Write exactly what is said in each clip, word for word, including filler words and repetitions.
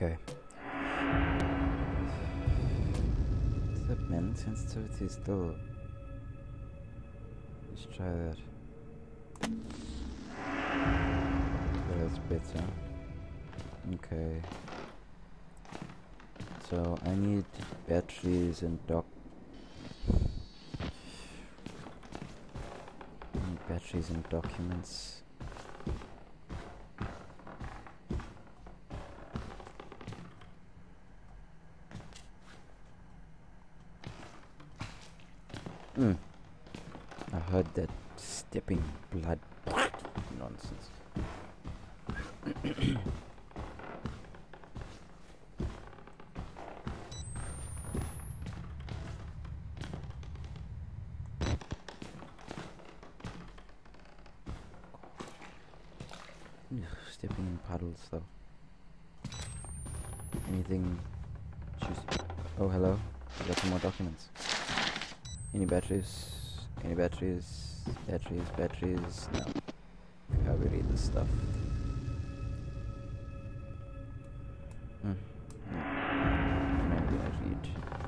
Okay. What's up, man? Sensitivity is still. Let's try that. Okay, that's better. Okay. So I need batteries and doc. I need batteries and documents. Hmm. I heard that stepping blood nonsense. Stepping in puddles though. Anything? Choose. Oh, hello. I got some more documents. Any batteries? Any batteries? Batteries, batteries. No. How we read this stuff? Hmm. Maybe I read.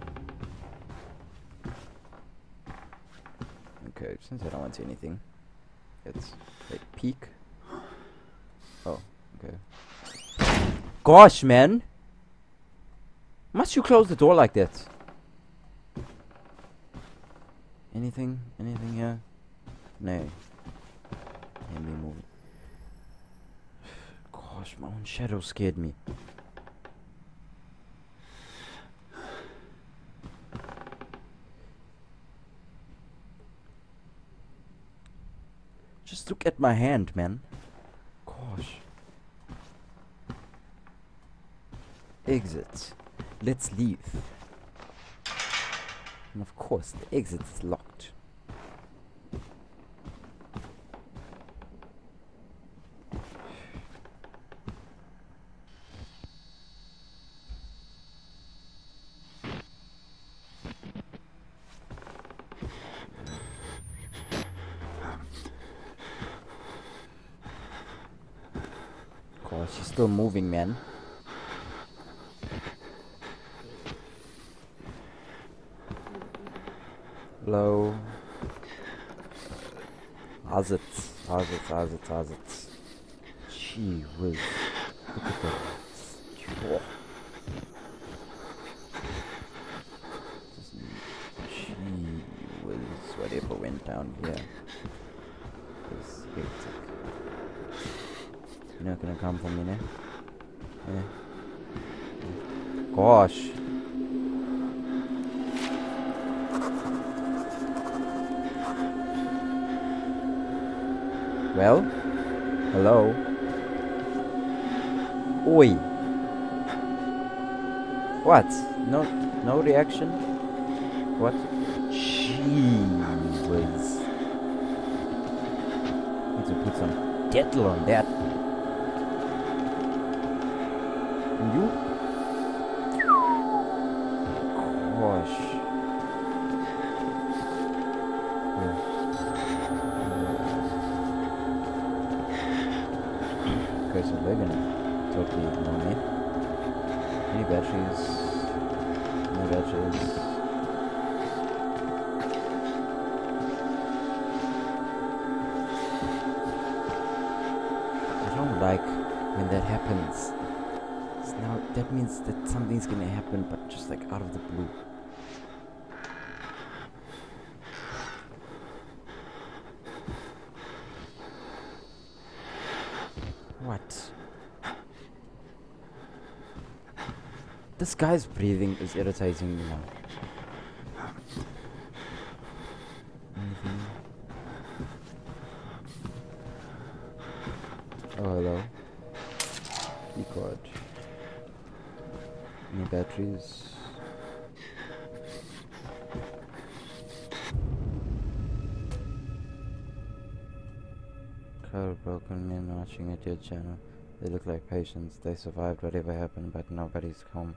Okay, since I don't want to see anything, let's like peek. Oh, okay. Gosh, man! Must you close the door like that? Anything? Anything here? No. Can't be moving. Gosh, my own shadow scared me. Just look at my hand, man. Gosh. Exit. Let's leave. And of course, the exit is locked. Gosh, she's still moving, man. Hello. How's it? How's it? How's it? How's it? Gee whiz. Look at that. Whoa. Gee whiz. Whatever went down here. It's hectic. You're not gonna come for me, ne? Yeah. Gosh. Well, hello. Oi. What? No, no reaction. What? Gee whiz. Need to put some dental on that. And you? Gosh. Yeah. Okay, so they're gonna totally ignore me. Any batteries? No batteries. I don't like when that happens. So now that means that something's gonna happen, but just like out of the blue. What? This guy's breathing is irritating me now. Anything? Oh, hello. Key card. Any batteries? Crowd of broken men marching at your channel. They look like patients. They survived whatever happened, but nobody's home.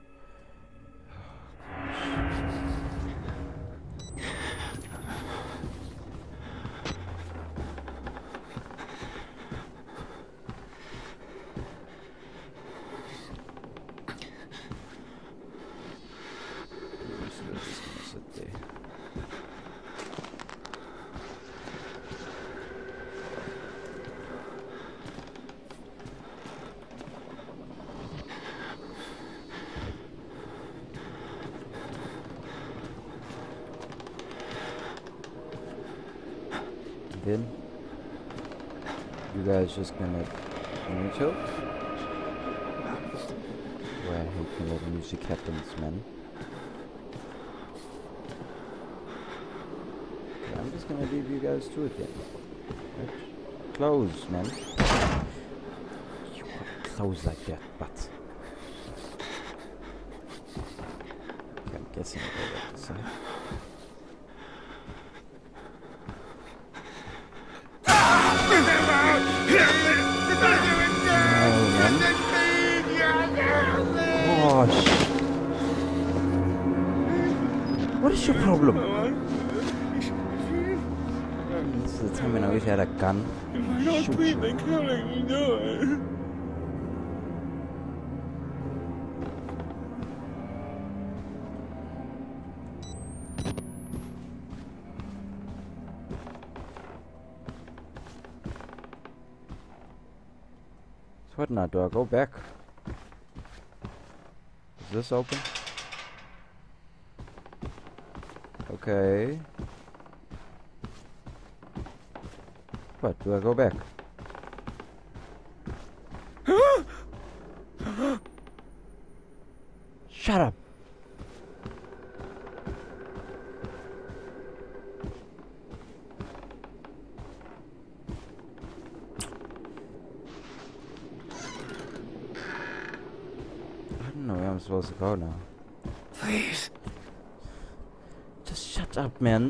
in. You guys just gonna you chill? Oh, I hate when that music happens, man. Okay, I'm just gonna leave you guys to it then. Right. Close, man. You can't close like that, but okay, I'm guessing I'll go back this side. Gosh. What is your problem? This is the time when I wish I had a gun. Shoot you. So what now? Do I go back? Is this open? Okay. What? Do I go back? Shut up! I don't know where I'm supposed to go now. Please. Just shut up, man.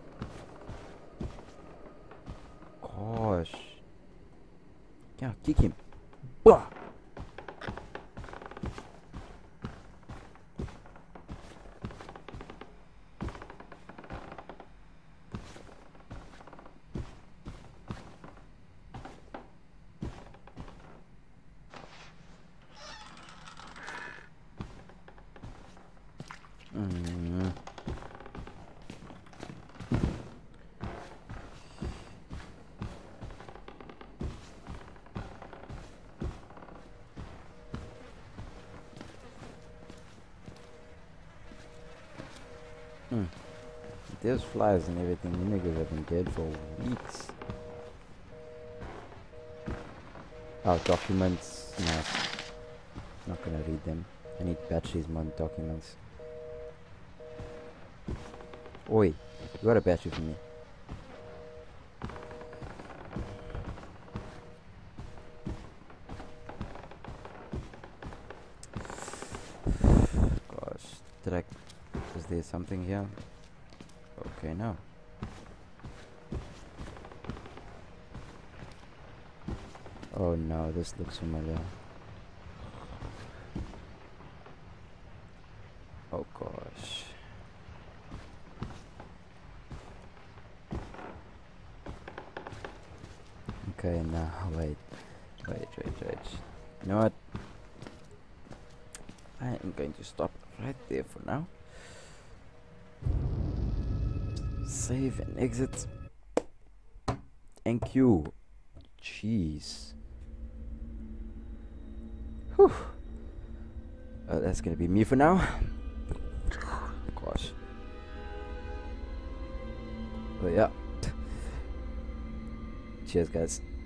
Gosh. Yeah, kick him. Bah! Mm. Hmm. There's flies and everything. You niggas have been dead for weeks. Oh, documents. No. Not gonna read them. I need batteries more than documents. Oi, you got a battery for me. Gosh, did I... is there something here? Okay, no. Oh no, this looks familiar. Oh gosh. Okay, now wait, wait, wait, wait. You know what? I am going to stop right there for now. Save and exit. Thank you. Jeez. Whew. Uh, that's gonna be me for now. Gosh. But yeah. Cheers, guys.